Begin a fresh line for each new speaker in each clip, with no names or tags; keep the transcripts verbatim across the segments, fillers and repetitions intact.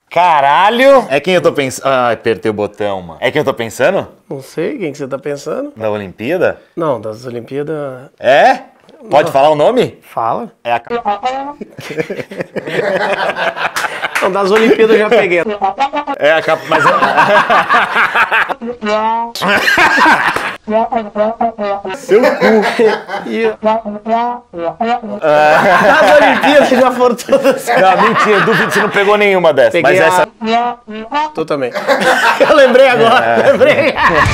Caralho! É quem eu tô pensando... Ah, apertei o botão, mano. É quem eu tô pensando?
Não sei quem que você tá pensando.
Da Olimpíada?
Não, das Olimpíadas...
É? Pode
Não.
falar o nome?
Fala.
É a...
Não, das Olimpíadas eu já peguei.
É a capa... Mas... Seu cu.
E... Das Olimpíadas já foram todas.
Não, mentira, duvido que você não pegou nenhuma dessas.
Peguei
mas
a...
essa...
Tu também. Eu lembrei agora, é. lembrei.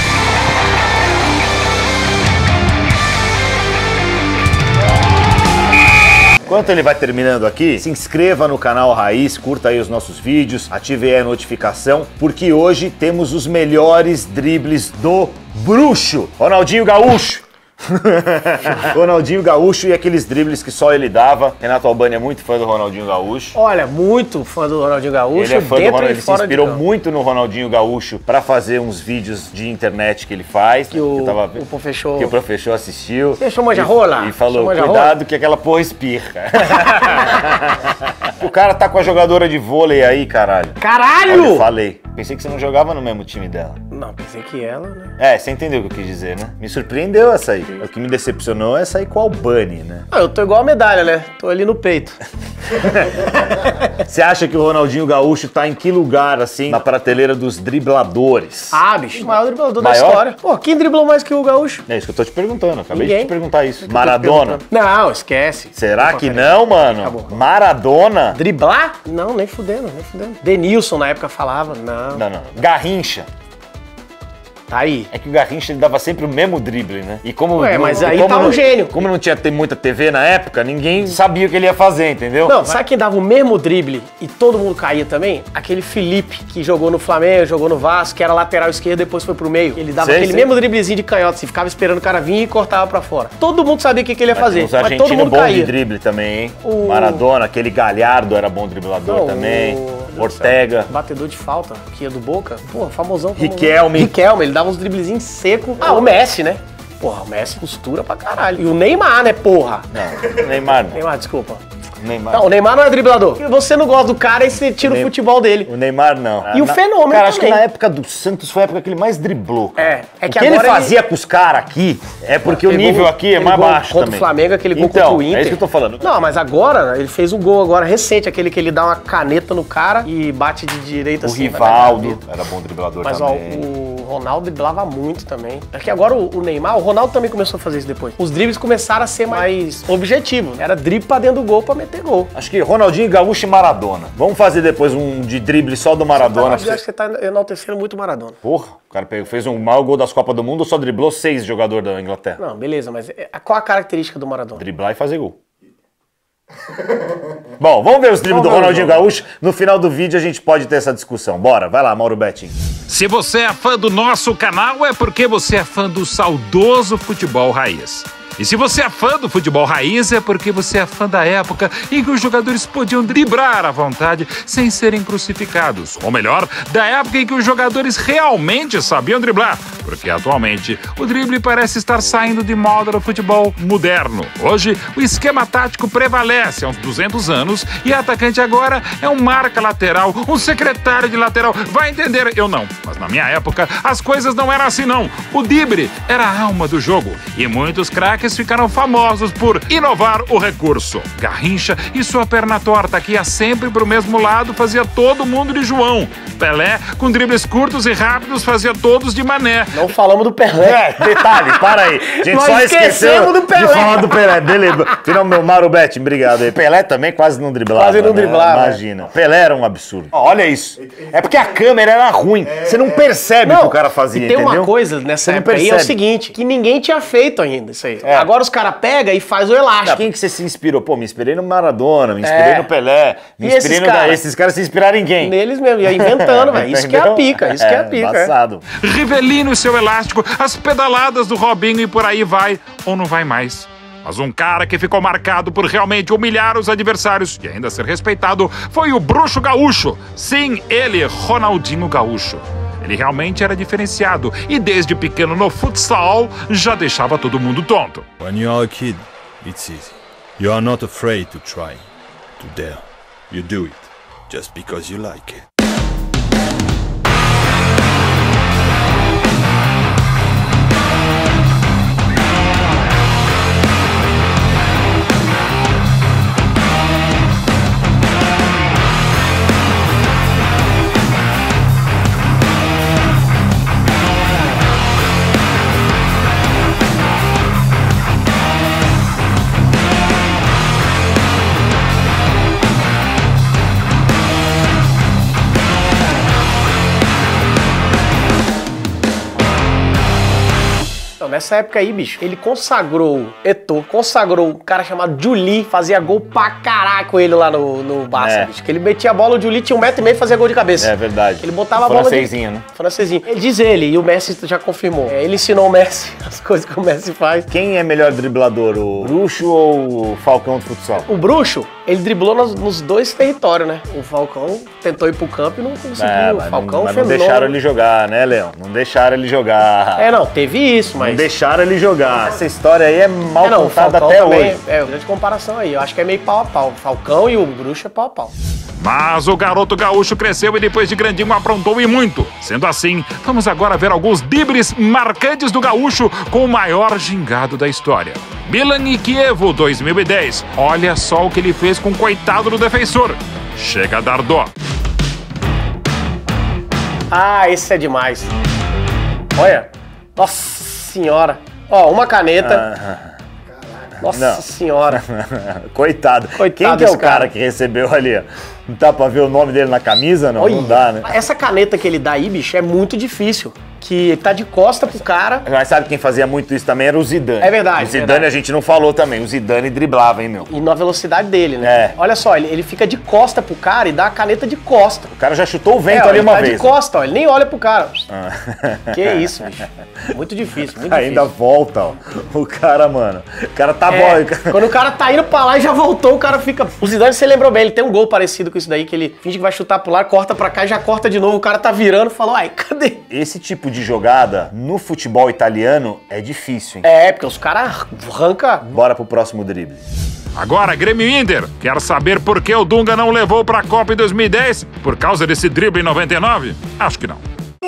Enquanto ele vai terminando aqui, se inscreva no canal Raiz, curta aí os nossos vídeos, ative aí a notificação, porque hoje temos os melhores dribles do bruxo, Ronaldinho Gaúcho. Ronaldinho Gaúcho e aqueles dribles que só ele dava. Renato Albani é muito fã do Ronaldinho Gaúcho.
Olha, muito fã do Ronaldinho Gaúcho.
Ele é fã do Ronaldinho, ele se inspirou
de
muito no Ronaldinho Gaúcho pra fazer uns vídeos de internet que ele faz.
Que o,
que, tava,
o professor...
que o professor assistiu.
Você chamou de rola?
E falou,
cuidado
rola? Que aquela porra espirra. O cara tá com a jogadora de vôlei aí, caralho.
Caralho!
Olha, eu falei. Pensei que você não jogava no mesmo time dela.
Não, pensei que ela, né?
É, você entendeu o que eu quis dizer, né? Me surpreendeu essa aí. O que me decepcionou é essa aí com o Albani, né?
Ah, eu tô igual a medalha, né? Tô ali no peito.
Você acha que o Ronaldinho Gaúcho tá em que lugar, assim, na prateleira dos dribladores?
Ah, bicho, o maior driblador
Maior?
da história. Pô, quem driblou mais que o Gaúcho?
É isso que eu tô te perguntando, acabei
Ninguém.
de te perguntar isso.
Que
Maradona?
Não, esquece.
Será
Opa,
que
peraí.
não, mano?
Acabou.
Maradona?
Driblar? Não, nem fudendo, nem fudendo. Denilson na época falava, não.
Não, não. Garrincha.
Tá aí.
É que o Garrincha ele dava sempre o mesmo drible, né? E como
Ué, mas
e
aí
como
tá um
não,
gênio.
Como não tinha ter muita T V na época, ninguém sabia o que ele ia fazer, entendeu?
Não, sabe quem dava o mesmo drible e todo mundo caía também? Aquele Felipe, que jogou no Flamengo, jogou no Vasco, que era lateral esquerdo e depois foi pro meio. Ele dava
Sei,
aquele
sei.
mesmo driblezinho de canhota, assim, ficava esperando o cara vir e cortava pra fora. Todo mundo sabia o que, que ele ia fazer,
Os
mas todo
argentinos
mundo
bom de
caía.
drible também, hein?
O-
Maradona, aquele Galhardo era bom driblador
Não,
também.
o-
Ortega.
Batedor de falta, que ia do Boca. Pô, famosão. famosão.
Riquelme.
Riquelme, ele dava uns driblezinhos secos. Ah, o Messi, né? Porra, o Messi costura pra caralho. E o Neymar, né, porra?
Não, Neymar não.
Neymar, desculpa.
Neymar.
Não, o Neymar não é driblador. Você não gosta do cara e você tira o,
Ney-
futebol dele.
O Neymar não.
E o
Na-
Fenômeno
Cara, acho que
também.
na época do Santos foi a época que ele mais driblou. Cara.
É, é que
o que ele
agora
fazia com os caras aqui é porque o
Aquele
nível
gol-
aqui é
aquele
mais
gol
baixo
contra
também.
o Flamengo, aquele gol
então,
contra o Inter.
é isso que eu tô falando.
Não, mas agora, ele fez um gol agora recente, aquele que ele dá uma caneta no cara e bate de direita
O
assim. vai na
Rivaldo
gaveta.
era bom driblador
Mas ó,
também.
o Ronaldo driblava muito também. É que agora o, o Neymar, o Ronaldo também começou a fazer isso depois. Os dribles começaram a ser mais objetivos. Era drible pra dentro do gol pra meter gol.
Acho que Ronaldinho, Gaúcho e Maradona. Vamos fazer depois um de drible só do Maradona.
Eu acho que você tá enaltecendo muito o Maradona.
Porra, o cara pegou- fez um maior gol das Copas do Mundo ou só driblou seis jogadores da Inglaterra?
Não, beleza, mas é- qual a característica do Maradona?
Driblar e fazer gol. Bom, vamos ver os dribles do
Vamos ver,
Ronaldinho
vamos.
Gaúcho. No final do vídeo a gente pode ter essa discussão. Bora, vai lá, Mauro Betting.
Se você é fã do nosso canal, é porque você é fã do saudoso futebol raiz. E se você é fã do futebol raiz, é porque você é fã da época em que os jogadores podiam driblar à vontade sem serem crucificados. Ou melhor, da época em que os jogadores realmente sabiam driblar. Porque atualmente o drible parece estar saindo de moda no futebol moderno. Hoje o esquema tático prevalece há uns duzentos anos e o atacante agora é um marca lateral, um secretário de lateral. Vai entender? Eu não. Mas na minha época as coisas não eram assim não. O drible era a alma do jogo e muitos craques ficaram famosos por inovar o recurso. Garrincha e sua perna torta que ia sempre pro mesmo lado fazia todo mundo de João. Pelé, com dribles curtos e rápidos, fazia todos de Mané.
Não falamos do Pelé.
É, detalhe, para aí. A gente
Nós
só esqueceu
esquecemos do Pelé.
de falar do Pelé. Beleza. Final, meu Mauro Betting, obrigado aí. Pelé também quase não driblava.
Quase não
né?
driblava,
Imagina. Pelé era um absurdo. Ó, olha isso. É porque a câmera era ruim. Você não percebe o que o cara fazia,
e tem
entendeu?
uma coisa nessa
Você não
época aí, é o
percebe.
seguinte, que ninguém tinha feito ainda isso aí.
É.
Agora os caras pegam e faz o elástico.
Quem que você se inspirou? Pô, me inspirei no Maradona, me inspirei
É.
no Pelé, me
E
inspirei
esses
no...
cara?
Esses caras se inspiraram em quem?
Neles mesmo, ia inventando, velho. Isso que é a pica, isso que é a pica. é.
Embaçado.
Rivelino e seu elástico, as pedaladas do Robinho e por aí vai, ou não vai mais. Mas um cara que ficou marcado por realmente humilhar os adversários e ainda ser respeitado foi o Bruxo Gaúcho. Sim, ele, Ronaldinho Gaúcho. Ele realmente era diferenciado e desde pequeno no futsal já deixava todo mundo tonto.
When you are a kid, it's easy. You are not afraid to try, to dare. You do it, just because you like it.
Então, nessa época aí, bicho, ele consagrou Eto'o, consagrou um cara chamado Juli, fazia gol pra caralho com ele lá no, no Barça,
É.
bicho. Que ele metia a bola, o Juli tinha um metro e meio e fazia gol de cabeça.
É verdade.
Ele botava a bola de...
Francesinho, né?
Francesinho. Ele diz ele, e o Messi já confirmou. É, ele ensinou o Messi as coisas que o Messi faz.
Quem é melhor driblador, o Bruxo ou o Falcão do futsal?
O Bruxo, ele driblou nos, nos dois territórios, né? O Falcão tentou ir pro campo e não conseguiu.
É,
o
mas
Falcão
não, mas não
fenômeno.
deixaram ele jogar, né, Leão? Não deixaram ele jogar.
É, não, teve isso, mas...
Não deixaram ele jogar. Essa história aí é mal
É, não, o
contada
Falcão
até
também,
hoje.
é, grande comparação aí. Eu acho que é meio pau a pau. O Falcão e o Bruxo é pau a pau.
Mas o garoto gaúcho cresceu e depois de grandinho aprontou e muito. Sendo assim, vamos agora ver alguns dribles marcantes do gaúcho com o maior gingado da história. Milan e Kievo dois mil e dez. Olha só o que ele fez com o coitado do defensor. Chega a dar dó.
Ah, esse é demais. Olha. Nossa senhora. Ó, uma caneta.
Ah,
Nossa
não.
senhora.
Coitado.
Coitado
Quem que é
desse
o cara,
cara.
que recebeu ali? Ó? Não dá pra ver o nome dele na camisa? Não,
Olha,
não dá, né?
Essa caneta que ele dá aí, bicho, é muito difícil. Que ele tá de costa pro cara.
Mas sabe quem fazia muito isso também? Era o Zidane.
É verdade,
O Zidane
verdade.
a gente não falou também. O Zidane driblava, hein, meu?
E na velocidade dele, né?
É.
Olha só, ele, ele fica de costa pro cara e dá a caneta de costa.
O cara já chutou o
É,
vento
ó,
ali
ele
uma
tá
vez.
de costa, ó, ele nem olha pro cara.
Ah.
Que isso, bicho. Muito difícil, muito
Ainda
difícil.
volta, ó. O cara, mano. O cara tá
É,
bom.
quando o cara tá indo pra lá e já voltou, o cara fica... O Zidane, você lembrou bem, ele tem um gol parecido com isso daí, que ele finge que vai chutar pro lado, corta pra cá e já corta de novo. O cara tá virando e falou, ai, cadê?
Esse tipo de jogada no futebol italiano é difícil, hein?
É, porque os caras arrancam...
Bora pro próximo drible.
Agora, Grêmio Inter. Quer saber por que o Dunga não levou pra Copa em dois mil e dez? Por causa desse drible em noventa e nove? Acho que não.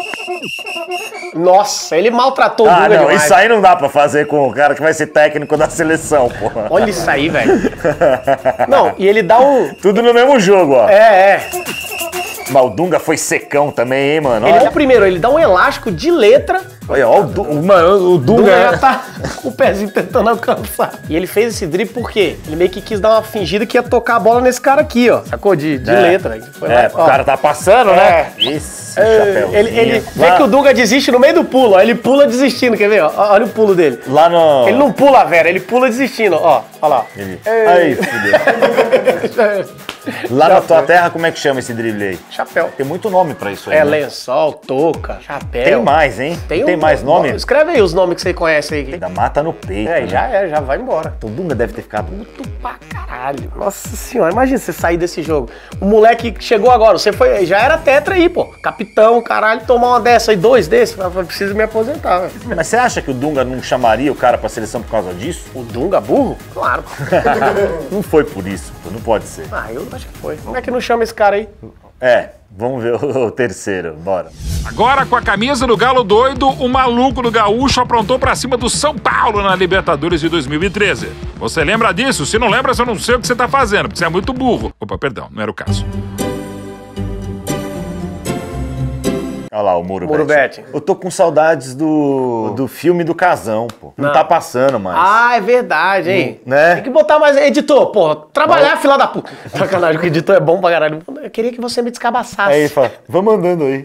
Nossa, ele maltratou o
Ah,
Dunga
não,
demais.
isso aí não dá pra fazer com o cara que vai ser técnico da seleção, porra.
Olha isso aí, velho. Não, e ele dá um...
Tudo no mesmo jogo, ó.
É, é.
Mas o Dunga foi secão também, hein, mano?
Ele é
Olha,
o primeiro, ele dá um elástico de letra.
olha ó, o, Du- o- mano, o
O
Dunga...
Dunga já tá com o pezinho tentando alcançar. E ele fez esse drible por quê? Ele meio que quis dar uma fingida que ia tocar a bola nesse cara aqui, ó. Sacou? De, de
É.
letra. Ele foi
É,
lá,
o
ó.
cara tá passando, né?
É.
Esse
É,
chapéuzinho.
ele, ele vê
lá,
que o Dunga desiste no meio do pulo, ó. Ele pula desistindo, quer ver? Ó? Olha o pulo dele.
Lá no...
Ele não pula, Vera, ele pula desistindo, ó. Olha lá.
Ele...
Ei.
Aí, fudeu. Lá
Já
na tua
foi.
terra, como é que chama esse drible aí?
Chapéu.
Tem muito nome pra isso aí,
É,
né?
lençol, touca, chapéu.
Tem mais, hein? Tem,
um-
mais nome?
Escreve aí os nomes que você conhece aí.
Da mata no peito,
É,
né?
já é, já vai embora.
O Dunga deve ter ficado...
Puto pra caralho. Nossa senhora, imagina você sair desse jogo. O moleque que chegou agora, você foi, já era tetra aí, pô. Capitão, caralho, tomar uma dessa aí, dois desses, eu preciso me aposentar, velho.
Mas você acha que o Dunga não chamaria o cara pra seleção por causa disso?
O Dunga burro? Claro.
Não foi por isso, pô, não pode ser.
Ah, eu acho que foi. Como é que não chama esse cara aí?
É, vamos ver o, o terceiro, bora.
Agora, com a camisa do Galo doido, o maluco do Gaúcho aprontou pra cima do São Paulo na Libertadores de dois mil e treze. Você lembra disso? Se não lembra, eu não sei o que você tá fazendo, porque você é muito burro. Opa, perdão, não era o caso.
Olha lá o Muro,
Muro
Betti.
Betti.
Eu tô com saudades do, do filme do Casão, pô. Não,
Não.
tá passando mais.
Ah, é verdade, hein?
Né?
Tem que botar mais. Editor, porra, trabalhar, fila da puta. Sacanagem, que o editor é bom pra caralho. Eu queria que você me descabaçasse.
Aí ele fala, vamos andando aí.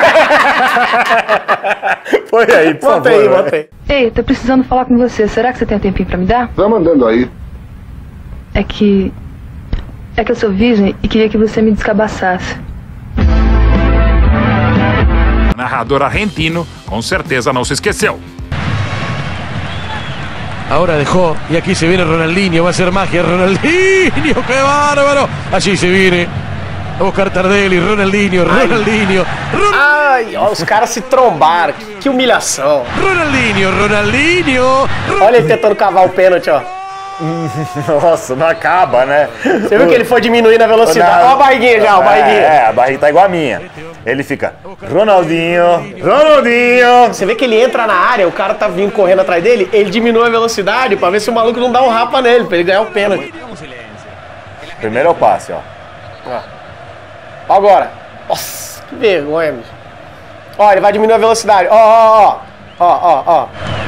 Põe aí, por
Bota
favor.
aí,
né?
bota aí.
Ei, tô precisando falar com você. Será que você tem um tempinho pra me dar?
Tá mandando aí.
É que... É que eu sou virgem e queria que você me descabaçasse.
O narrador argentino, com certeza não se esqueceu.
Ahora dejó y aquí se viene Ronaldinho, va a ser magia Ronaldinho, qué bárbaro. Allí se viene Oscar Tardelli, Ronaldinho, Ronaldinho, Ron-
Ai, ó, os caras se trombaram. Que humilhação.
Ronaldinho, Ronaldinho. Ron-
Olha ele tentando cavar o pênalti, ó.
Nossa, não acaba, né?
Você viu que ele foi diminuindo a velocidade? Ó a barriguinha já, ó, a barriguinha.
É, é, a barriga tá igual a minha. Ele fica, Ronaldinho, Ronaldinho.
Você vê que ele entra na área, o cara tá vindo correndo atrás dele, ele diminui a velocidade pra ver se o maluco não dá um rapa nele, pra ele ganhar o pênalti.
Primeiro é o passe, ó.
Ó agora. Nossa, que vergonha, bicho. Ó, ele vai diminuir a velocidade. Ó, ó, ó. Ó, ó, ó.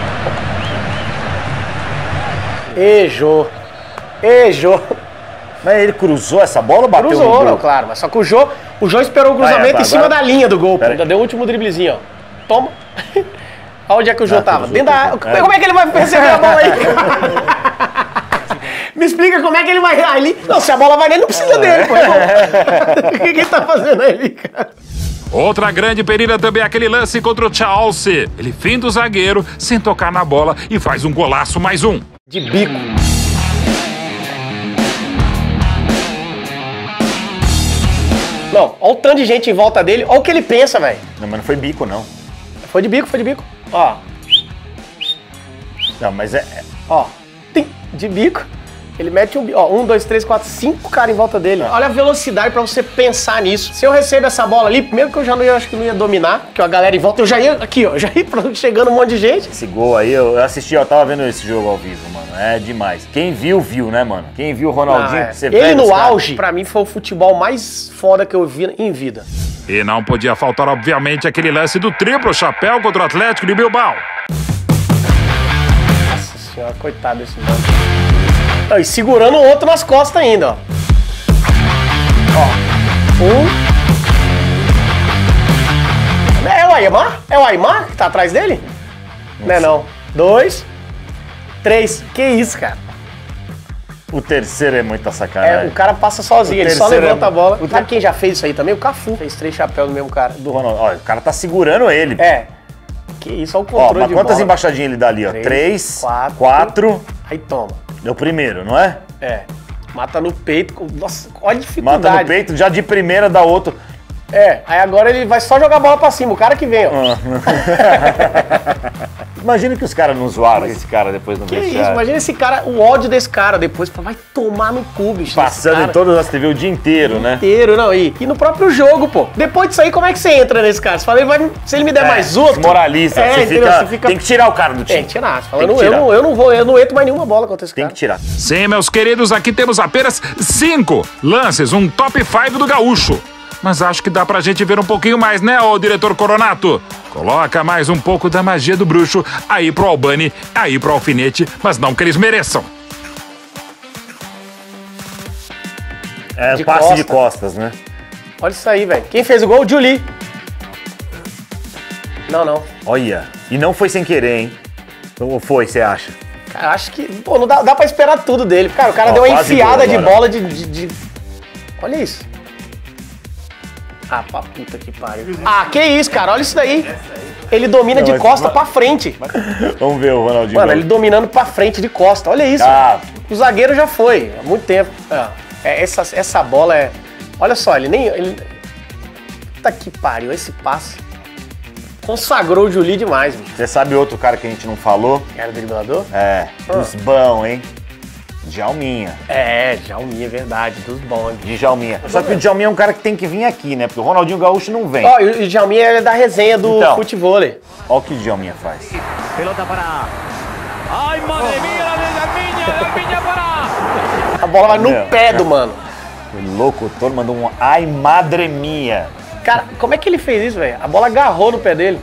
Ejô. Ejô.
Mas ele cruzou essa bola ou bateu no
Cruzou,
gol?
não, claro. Mas só que o Jô, o Jô esperou o cruzamento
Ah, é,
em cima
agora-
da linha do gol.
Pera
Ainda
aí.
deu o último driblezinho, ó. Toma. Onde é que o Jô
Ah,
tava?
Jô,
Dentro da área.
é.
Como é que ele vai receber a bola aí? Me explica como é que ele vai ali. Não, se a bola vai nele, não precisa dele, pô. O que, que ele tá fazendo ali, cara?
Outra grande perida também é aquele lance contra o Chelsea. Ele finda o zagueiro sem tocar na bola e faz um golaço mais um.
De bico. Não, olha o tanto de gente em volta dele, olha o que ele pensa, velho.
Não, mas não foi bico, não.
Foi de bico, foi de bico. Ó,
Não, mas é... é-
ó. Tim, de bico. Ele mete um bico. Ó, um, dois, três, quatro, cinco caras em volta dele. Olha a velocidade pra você pensar nisso. Se eu recebo essa bola ali, primeiro que eu já não ia, acho que não ia dominar, porque a galera em volta, eu já ia aqui, ó, já ia chegando um monte de gente.
Esse gol aí, eu eu assisti, eu tava vendo esse jogo ao vivo, mano. É demais. Quem viu, viu, né, mano? Quem viu o Ronaldinho,
Ah, é.
você
Ele
pega
no
os caras-
auge, pra mim foi o futebol mais foda que eu vi em vida.
E não podia faltar, obviamente, aquele lance do triplo chapéu contra o Atlético de Bilbao.
Nossa senhora, coitado desse mano. Ó, e segurando o outro nas costas ainda, ó. Ó. Um. É o Aymar? É o Aymar que tá atrás dele? Não é não. Dois. Três. Que isso, cara?
O terceiro é muita
É,
sacanagem.
o cara passa sozinho,
O
ele só
terceiro
levanta
é-
a bola.
o
Sabe quem já fez isso aí também? O Cafu. Fez três chapéus do mesmo cara.
Do Ronaldo. Ó, o cara tá segurando ele.
É. Que isso, olha o
Ó,
controle
mas
de
quantas
bola.
embaixadinhas ele dá ali, ó?
Três,
Três,
quatro.
quatro.
Aí toma.
É o primeiro, não é?
É. Mata no peito. com- Nossa, olha a dificuldade.
Mata no peito, já de primeira dá outro.
É, aí agora ele vai só jogar a bola pra cima, o cara que vem, ó.
Ah. Imagina que os caras não zoaram esse cara depois no
Que isso,
vestiário.
imagina esse cara, o ódio desse cara depois, fala, vai tomar no cu, bicho.
Passando
esse
em
cara
todas as T V o dia inteiro, né?
inteiro, não, e, e no próprio jogo, pô. Depois disso aí, como é que você entra nesse cara? Você fala, ele vai, se ele me der mais outro...
Desmoraliza.
É,
você,
entendeu?
fica,
Você fica-
Tem que tirar o cara do time.
Tem que tirar, você fala,
Tem
eu,
que
não, eu,
tirar.
não, eu não vou, eu não entro mais nenhuma bola contra esse
Tem
cara.
que tirar.
Sim, meus queridos, aqui temos apenas cinco lances, um top cinco do gaúcho. Mas acho que dá pra gente ver um pouquinho mais, né, ô diretor Coronato? Coloca mais um pouco da magia do bruxo aí pro Albani, aí pro Alfinete, mas não que eles mereçam.
É
De
passe
costa.
de costas, né?
Olha isso aí, velho. Quem fez o gol? O Juli. Não, não.
Olha. E não foi sem querer, hein? Ou foi, você acha?
Cara, acho que, pô, não dá, dá pra esperar tudo dele. Cara, o cara
Ó,
deu uma
quase
enfiada
gol
de
agora.
bola de, de, de- Olha isso. Ah, pra puta que pariu. Ah, que isso, cara. Olha isso daí. Ele domina
Não,
de
mas-
costa pra frente.
Vamos ver o Ronaldinho.
Mano, ele dominando pra frente de costa. Olha isso.
Ah.
O zagueiro já foi, há muito tempo. Ah, é, essa, essa bola é... Olha só, ele nem... Ele... Puta que pariu, esse passe. Consagrou o Juli demais, bicho.
Você sabe outro cara que a gente não falou?
Era o driblador?
É, dos bons, hein? Djalminha.
É, Djalminha, é verdade, dos bons.
De Djalminha. Só que o Djalminha é um cara que tem que vir aqui, né? Porque o Ronaldinho Gaúcho não vem.
Ó, e o Djalminha é da resenha do
Então.
futevôlei.
Olha o que o Djalminha faz.
Pelota para. ¡Ay, madre mía, la de Djalminha! ¡Djalminha para!
A bola vai no
Meu,
pé
cara.
do mano.
O locutor mandou um ai madre mia.
Cara, como é que ele fez isso, velho? A bola agarrou no pé dele.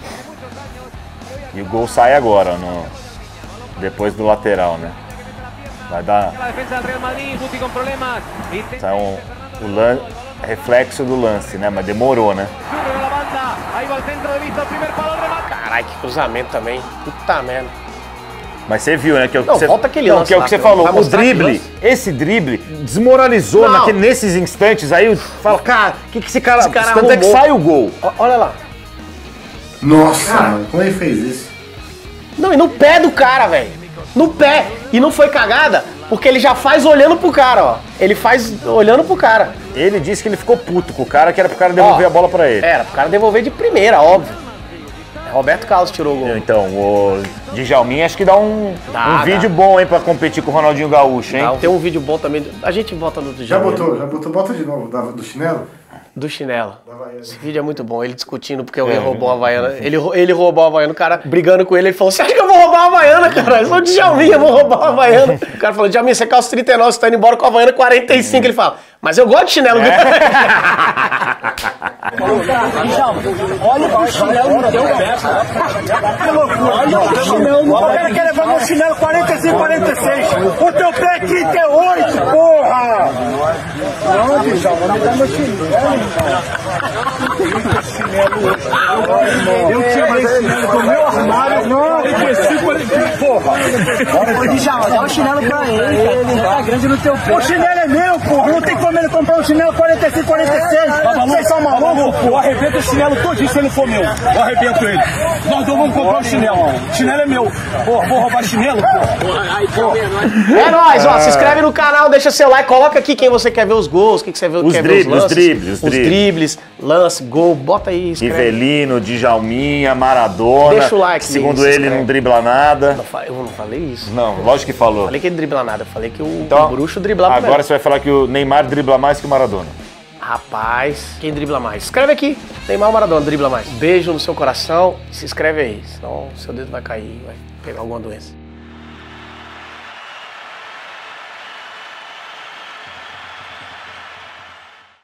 E o gol sai agora, no... depois do lateral, né? Vai dar.
La defensa del Real Madrid, Guti con problemas.
Sai um, o lan... reflexo do lance, né? Mas demorou, né?
Sube la banda. Ahí va el centro de vista, el primer palo, el remate.
Caralho, que cruzamento também. Puta merda.
Mas você viu, né? Que é o que
Não,
você...
volta aquele
Não,
lance
que é o
lá,
que você
pô.
falou.
Vai
O
mostrar aquele
drible,
lance?
esse drible desmoralizou
Não.
naquele- nesses instantes. Aí fala, cara, o que, que esse cara.
Esse cara
Tanto é que
arrumou.
sai o gol.
Ó, olha lá.
Nossa, mano, como ele fez isso?
Não, e no pé do cara, velho. No pé. E não foi cagada, porque ele já faz olhando pro cara, ó. Ele faz olhando pro cara.
Ele disse que ele ficou puto com o cara, que era pro cara devolver
Ó,
a bola pra ele.
Era, pro cara devolver de primeira, óbvio. Roberto Carlos tirou o gol.
Então, o Djalminha acho que dá um,
Dá,
um
dá.
vídeo bom, hein, pra competir com o Ronaldinho Gaúcho, hein?
Tá, tem um vídeo bom também. A gente bota no do
Já
Djalminha.
botou, já botou, bota de novo da- do chinelo?
Do chinelo.
Havaiana.
Esse vídeo é muito bom, ele discutindo porque alguém roubou a Havaiana. Ele, rou- ele roubou a Havaiana, o cara brigando com ele, ele falou, você acha que eu vou roubar a Havaiana, cara? Eu sou de Djalminha, eu vou roubar a Havaiana. O cara falou, Djalminha, você calça trinta e nove, você tá indo embora com a Havaiana quarenta e cinco. Ele fala, mas eu gosto de chinelo.
Olha o chinelo no teu pé. Que loucura. Olha o chinelo no pé. Ele quer levar meu chinelo quarenta e cinco, quarenta e seis. O teu pé é trinta e oito, porra. Não, bicho, vou me dar meu chinelo. Eu tinha esse chinelo do meu armário. Ô, Djalma, dá um chinelo pra ele, ele tá grande no teu pé. O chinelo é meu, porra. Não tem como ele comprar um chinelo quarenta e cinco, quarenta e seis. Tá maluco? Vocês são malucos? Eu arrebento o chinelo todinho se ele for meu. Eu arrebento ele. Nós dois vamos comprar um chinelo. O chinelo é meu. Porra, vou roubar chinelo, porra.
É nóis, ó. Se inscreve no canal, deixa seu like, coloca aqui quem você quer ver os gols, quem que você quer ver
Os
quer
dribles,
ver os lances.
os dribles, os
Os
dribles.
dribles, lance, gol, bota aí, escreve.
Rivelino, Djalminha, Maradona.
Deixa o like,
que segundo
se
ele
inscreve.
não dribla nada.
Não fa- Eu não falei isso.
Não, lógico que falou.
Falei que ele dribla nada, eu falei que o,
Então,
o bruxo driblava
agora
mesmo.
você vai falar que o Neymar dribla mais que o Maradona.
Rapaz, quem dribla mais? Escreve aqui. Neymar ou Maradona dribla mais? Beijo no seu coração. Se inscreve aí, senão seu dedo vai cair, vai pegar alguma doença.